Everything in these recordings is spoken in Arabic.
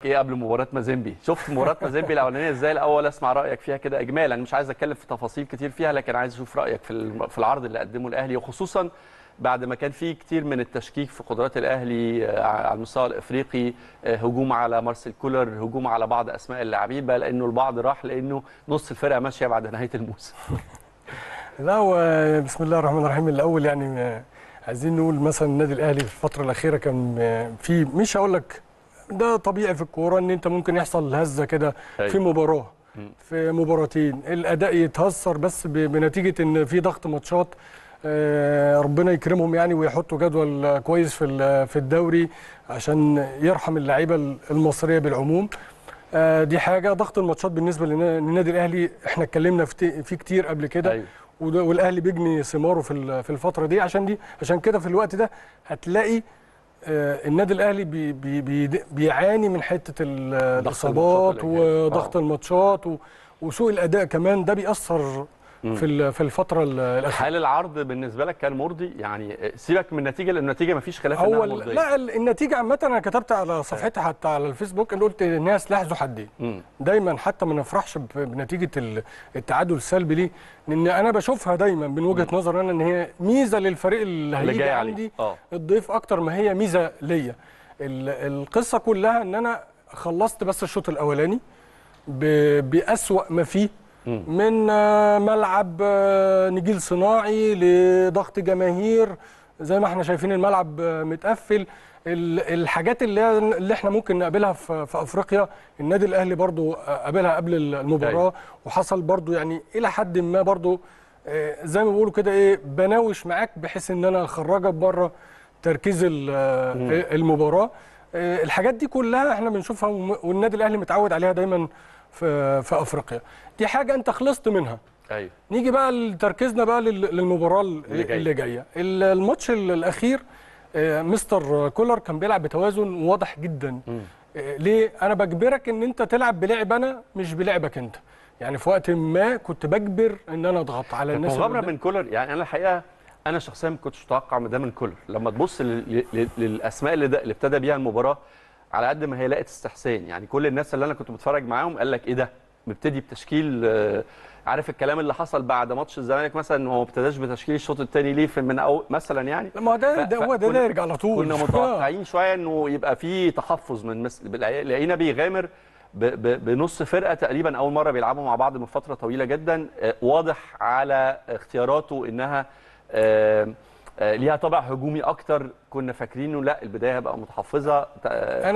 ايه قبل مباراه مازيمبي؟ شفت مباراه مازيمبي الاولانيه ازاي؟ الاول اسمع رايك فيها كده اجمالا، مش عايز اتكلم في تفاصيل كتير فيها، لكن عايز اشوف رايك في العرض اللي قدمه الاهلي، وخصوصا بعد ما كان في كتير من التشكيك في قدرات الاهلي على المستوى الافريقي، هجوم على مارسيل كولر، هجوم على بعض اسماء اللاعبين، بقى لانه البعض راح لانه نص الفرقه ماشيه بعد نهايه الموسم. لا هو بسم الله الرحمن الرحيم. الاول يعني عايزين نقول مثلا النادي الاهلي في الفتره الاخيره كان في، مش هقول لك ده طبيعي في الكوره ان انت ممكن يحصل هزه كده في مباراه، في مباراتين الاداء يتهثر بس بنتيجه ان في ضغط ماتشات. ربنا يكرمهم يعني ويحطوا جدول كويس في الدوري عشان يرحم اللعيبه المصريه بالعموم. دي حاجه. ضغط الماتشات بالنسبه للنادي الاهلي احنا اتكلمنا فيه كتير قبل كده. أيوة. والاهلي بيجني ثماره في الفتره دي عشان كده في الوقت ده هتلاقي النادي الاهلي بيعاني من حته الاصابات وضغط الماتشات وسوء الاداء كمان، ده بيأثر في الفتره الاخيره. هل العرض بالنسبه لك كان مرضي؟ يعني سيبك من النتيجه لان النتيجه ما فيش خلاف انها مرضيه. لا النتيجه عامه انا كتبت على صفحتي حتى على الفيسبوك اللي قلت انها سلاح ذو حدين. دايما حتى ما نفرحش بنتيجه التعادل السلبي ليه، لان انا بشوفها دايما من وجهه نظر انا ان هي ميزه للفريق اللي هيجي عندي الضيف اكتر ما هي ميزه ليا. القصه كلها ان انا خلصت بس الشوط الاولاني بأسوأ ما فيه، من ملعب نجيل صناعي لضغط جماهير زي ما احنا شايفين الملعب متقفل. الحاجات اللي احنا ممكن نقابلها في افريقيا النادي الاهلي برضو قابلها قبل المباراه، وحصل برضو يعني الى حد ما برضو زي ما بيقولوا كده ايه بناوش معاك بحيث ان انا اخرجك بره تركيز المباراه. الحاجات دي كلها احنا بنشوفها والنادي الاهلي متعود عليها دايما في افريقيا. دي حاجه انت خلصت منها. ايوه. نيجي بقى لتركيزنا بقى للمباراه اللي جايه. الماتش الاخير مستر كولر كان بيلعب بتوازن واضح جدا. ليه؟ انا بجبرك ان انت تلعب بلعب انا مش بلعبك انت. يعني في وقت ما كنت بجبر ان انا اضغط على الناس. مغامره من كولر. يعني انا الحقيقه انا شخصيا ما كنتش متوقع ده من كولر. لما تبص للاسماء اللي ابتدى بيها المباراه، على قد ما هي لقت استحسان. يعني كل الناس اللي انا كنت بتفرج معاهم قال لك ايه ده؟ مبتدي بتشكيل. عارف الكلام اللي حصل بعد ماتش الزمالك مثلا، هو ما ابتداش بتشكيل الشوط الثاني ليه من اول مثلا يعني. ما ده يرجع على طول. كنا متوقعين شويه انه يبقى في تحفظ من لقينا بيغامر بنص فرقه تقريبا اول مره بيلعبوا مع بعض من فتره طويله جدا. واضح على اختياراته انها ليها طابع هجومي اكتر. كنا فاكرين انه لا البدايه هتبقى متحفظه. انا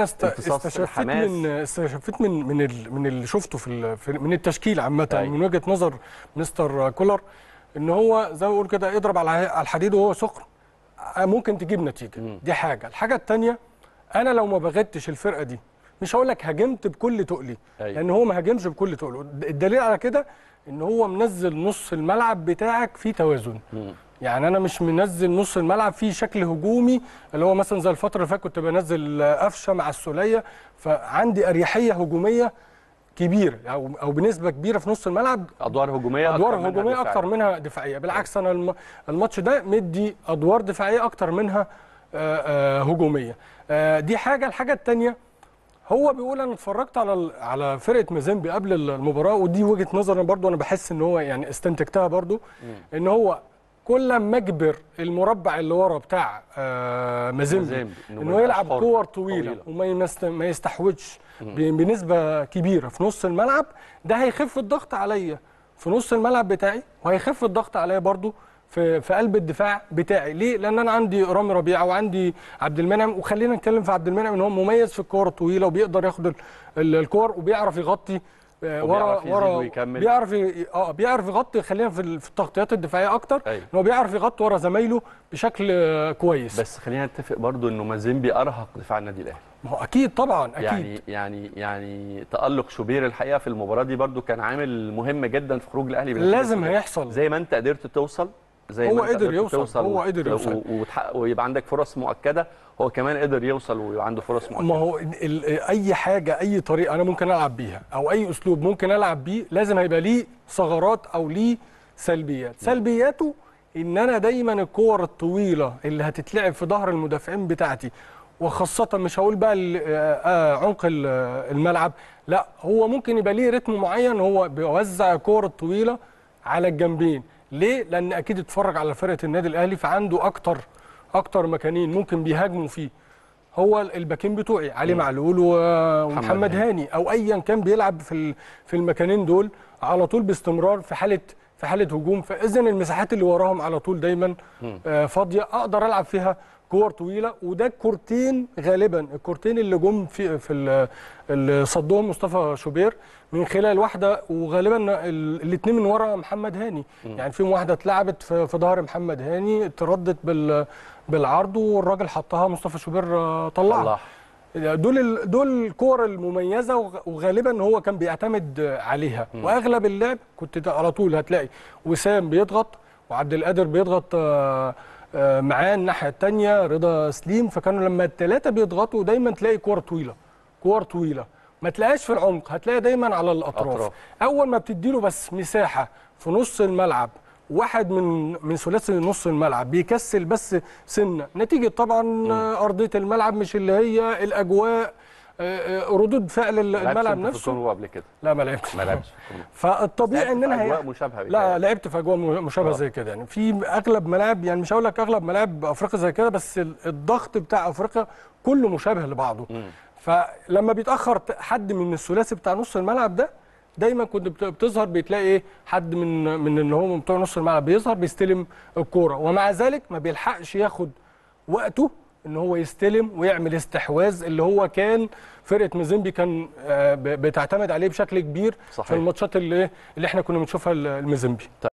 استشفيت من اللي شفته من التشكيل عامه. من وجهه نظر مستر كولر ان هو زي ما بقول كده اضرب على الحديد وهو سخن ممكن تجيب نتيجه. دي حاجه. الحاجه الثانيه انا لو ما بغتش الفرقه دي مش هقول لك هاجمت بكل تقلي، لان هو ما هاجمش بكل تقله. الدليل على كده ان هو منزل نص الملعب بتاعك فيه توازن. يعني انا مش منزل نص الملعب فيه شكل هجومي اللي هو مثلا زي الفتره اللي فاتت كنت بنزل قفشه مع السوليه، فعندي اريحيه هجوميه كبيره او بنسبه كبيره في نص الملعب. ادوار هجوميه اكتر منها دفاعيه. بالعكس انا الماتش ده مدي ادوار دفاعيه اكتر منها هجوميه. دي حاجه. الحاجه الثانيه هو بيقول انا اتفرجت على فرقه مازيمبي قبل المباراه، ودي وجهه نظري برضو انا بحس ان هو يعني استنتجتها برضو ان هو كل ما اجبر المربع اللي ورا بتاع مازيمبي انه يلعب كور طويله وما يستحوذش بنسبه كبيره في نص الملعب، ده هيخف الضغط عليا في نص الملعب بتاعي وهيخف الضغط عليا برضو في قلب الدفاع بتاعي. ليه؟ لان انا عندي رامي ربيعه وعندي عبد المنعم، وخلينا نتكلم في عبد المنعم ان هو مميز في الكور الطويله وبيقدر ياخد الكور وبيعرف يغطي ورا بيعرف يغطي. خلينا في التغطيات الدفاعيه اكتر. ان هو بيعرف يغطي ورا زمايله بشكل كويس. بس خلينا نتفق برضو انه مازيمبي ارهق دفاع النادي الاهلي. ما هو اكيد طبعا اكيد. يعني تألق شوبير الحقيقه في المباراه دي برضو كان عامل مهم جدا في خروج الاهلي. لازم هيحصل زي ما انت قدرت توصل، زي هو ما انت قدر يوصل. هو قدر يوصل ويبقى عندك فرص مؤكده. هو كمان قدر يوصل ويبقى عنده فرص مؤكده. ما هو اي حاجه اي طريقه انا ممكن العب بيها او اي اسلوب ممكن العب بيه لازم هيبقى ليه ثغرات او ليه سلبيات. سلبياته ان انا دايما الكور الطويله اللي هتتلعب في ظهر المدافعين بتاعتي وخاصه مش هقول بقى عمق الملعب، لا هو ممكن يبقى ليه رتم معين، هو بيوزع الكور الطويله على الجنبين. ليه؟ لان اكيد اتفرج على فرقه النادي الاهلي، فعنده اكتر مكانين ممكن بيهاجموا فيه. هو الباكين بتوعي علي معلول ومحمد هاني، او ايا كان بيلعب في المكانين دول على طول باستمرار في حاله هجوم. فاذا المساحات اللي وراهم على طول دايما فاضيه، اقدر العب فيها كور طويله. وده الكورتين غالبا، الكورتين اللي جم في اللي صدهم مصطفى شوبير من خلال واحده، وغالبا الاثنين من ورا محمد هاني. يعني فيهم واحده اتلعبت في ظهر محمد هاني، اتردت بالعرض والراجل حطها مصطفى شوبير طلعها. دول الكور المميزه، وغالبا هو كان بيعتمد عليها. واغلب اللعب كنت على طول هتلاقي وسام بيضغط وعبد القادر بيضغط معاه الناحيه الثانيه رضا سليم، فكانوا لما الثلاثه بيضغطوا دايما تلاقي كور طويله ما تلاقيش في العمق، هتلاقي دايما على الاطراف. اول ما بتديله بس مساحه في نص الملعب، واحد من ثلاثي نص الملعب بيكسل بس سنه، نتيجه طبعا ارضيه الملعب مش اللي هي الاجواء، ردود فعل الملعب نفسه. لعبت في قبل كده؟ لا ما لعبتش. فالطبيعي ان انا اجواء مشابهه. لا لعبت في اجواء مشابهه زي كده، يعني في اغلب ملاعب، يعني مش هقول لك اغلب ملاعب افريقيا زي كده، بس الضغط بتاع افريقيا كله مشابه لبعضه. فلما بيتاخر حد من الثلاثي بتاع نص الملعب ده، دايما كنت بتظهر بتلاقي ايه، حد من اللي هم بتوع نص الملعب بيظهر بيستلم الكوره، ومع ذلك ما بيلحقش ياخد وقته ان هو يستلم ويعمل استحواذ، اللي هو كان فرقه مازيمبي كان بتعتمد عليه بشكل كبير. صحيح. في الماتشات اللي احنا كنا بنشوفها المازيمبي.